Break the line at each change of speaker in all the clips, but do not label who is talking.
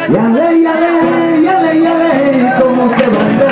Yale, yale, yale, yale, cómo se baila.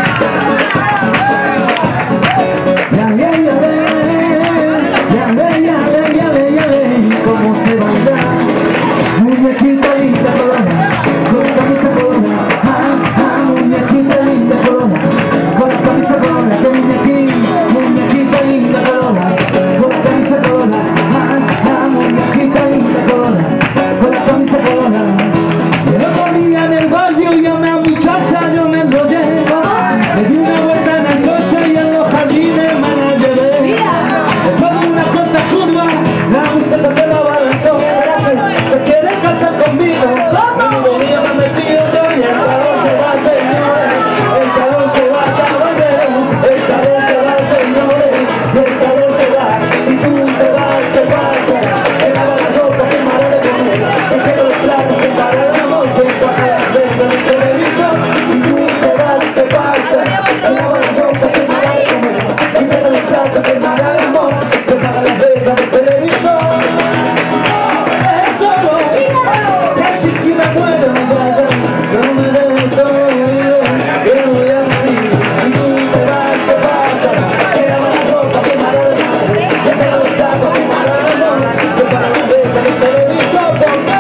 Yale, yale, yale, yale, yale, yale, cómo se baila. Muñequita linda corona, con la camisa corona. Muñequita linda corona, con la camisa corona. Que muñequita linda corona, con la camisa corona. Muñequita linda corona, con la camisa corona. El otro día en el barrio y a una muchacha yo me enrollé. Le di una vuelta en el coche y en los jardines me la llevé. Después de una corta curva, la muchacha se la balanzó. Se quiere casar conmigo, amigo mío me metí yo y el calor se va, señores. El calor se va, caballero. El calor se va, señores. El calor se va. Si tú te vas, ¿qué pasa? Que lava la ropa, que mara de comer. Es que los platos, que para el amor, que para la venta del televisor. Si tú te vas, ¿qué pasa? Que lava la ropa, que mara de comer. Es que los platos, que para el amor, que para la venta del televisor. Eso no, que si que me muero, ya, no me dejes solo, yo no voy a morir. Si tú te vas, ¿qué pasa? Que lava la ropa, que mara de comer. Que para los platos, que para el amor, que para la venta del televisor.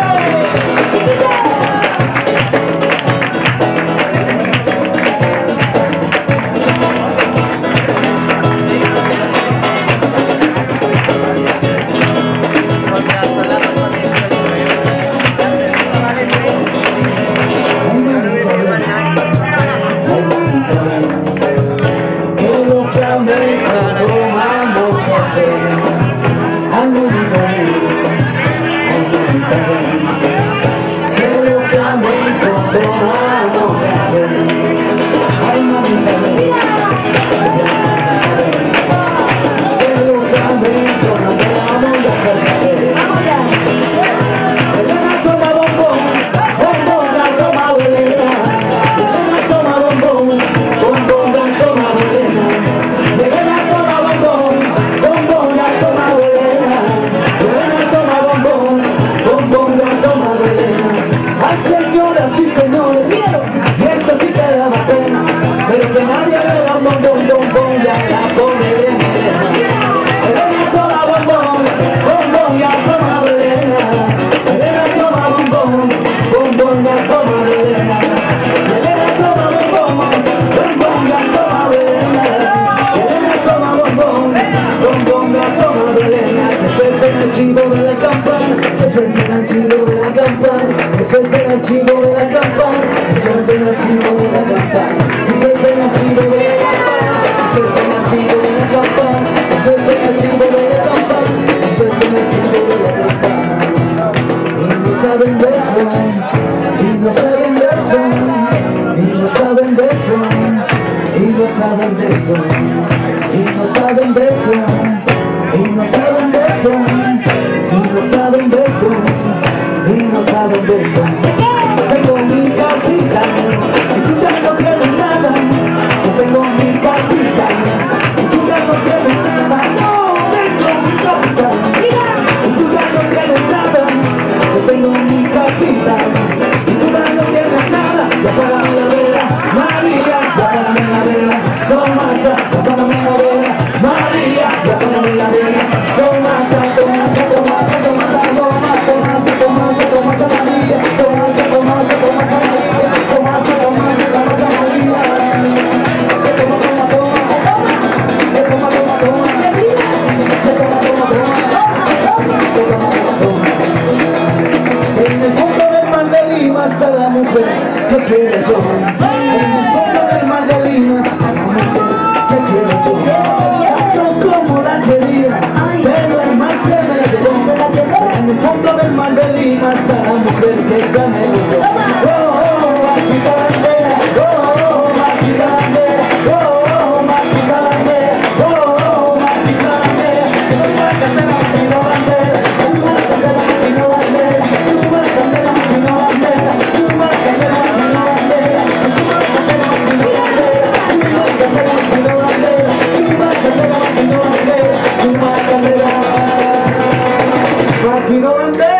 Señoras y señores, y esto sí que da más pena, pero que nadie le da un bombón, bombón, ya la pone bien morena. Elena toma bombón, bombón, ya toma morena. Elena toma bombón, bombón, ya toma morena. Elena toma bombón, bombón, ya toma morena. Elena toma bombón, bombón, ya toma morena. Que suelten el chivo de la campana, que suelten el chivo de la campana. Que suelten el chivo de la campana, que suelten el chivo de la campana, que suelten el chivo de la campana, que suelten el chivo de la campana, que suelten el chivo de la campana, que suelten el chivo de la campana. Y no saben de eso, y no saben de eso, y no saben de eso, y no saben de eso, y no saben de eso, y no saben de eso, y no saben de eso. Y no saben de eso. Yo tengo mi cartita y tú ya no tienes nada. Yo tengo mi cartita y tú ya no tienes nada. No, tengo mi cartita y tú ya no tienes nada. Yo tengo mi cartita y tú ya no tienes nada. Ya párame la vela, María, ya párame la vela, Tomasa, ya párame la vela, María, ya párame la vela, Tomasa, Tomasa, Tomasa, Tomasa, Tomasa, Tomasa, Tomasa, María, Tomasa, Tomasa, Tomasa, María, Tomasa, Tomasa, Tomasa, María. Toma, toma, toma, toma, toma, toma, toma, toma, en el fondo del mar de Lima está la mujer que quiero yo. En el fondo del mar de Lima está la mujer que quiero yo. Tanto como la quería, pero el mar se me la llevó. En el fondo del mar de Lima está la mujer que gané yo. Oh, aquí está la bandera, oh, aquí está la bandera, oh, aquí está la bandera, oh, aquí está la bandera. Encima la candela, no bandera, encima la candela, no bandera, encima la candela, no bandera, encima la candela, no bandera, encima la candela, no bandera, encima la candela, no bandera, encima la candela, no bandera, encima la candela, aquí no bandera.